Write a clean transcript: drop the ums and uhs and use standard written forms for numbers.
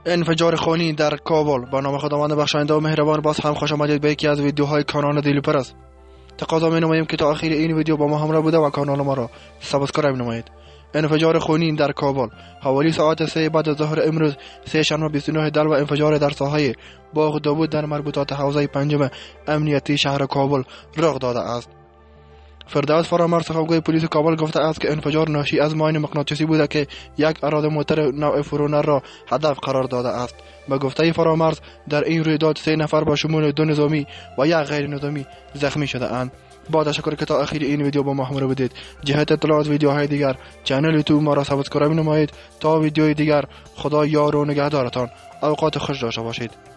انفجار خونی در کابل. با نام خداوند بخشاینده و مهربان. باز هم خوش آمدید به یکی از ویدیوهای کانال دیلی پرست. تقاضا می نماییم که تا آخر این ویدیو با ما همراه بوده و کانال ما را سابسکرایب نمایید. انفجار خونین در کابل. حوالی ساعت 3 بعد از ظهر امروز سه شنبه 29 دلو انفجار در ساحه باغ داوود در مربوطات حوزه پنجم امنیتی شهر کابل رخ داده است. فردوس فرامرز سخنگوی پلیس کابل گفته است که انفجار ناشی از ماین مغناطیسی بوده که یک اراده موتر نوع فرونر را هدف قرار داده است. به گفته فرامرز در این رویداد 3 نفر با شمول 2 نظامی و یک غیر نظامی زخمی شده اند. با تشکر که تا آخر این ویدیو با ما همراه بودید. جهت اطلاعات ویدیوهای دیگر چنل یوتیوب ما را سابسکرایب نمایید. تا ویدیوی دیگر خدا یار و نگهدارتان. اوقات خوش داشته باشید.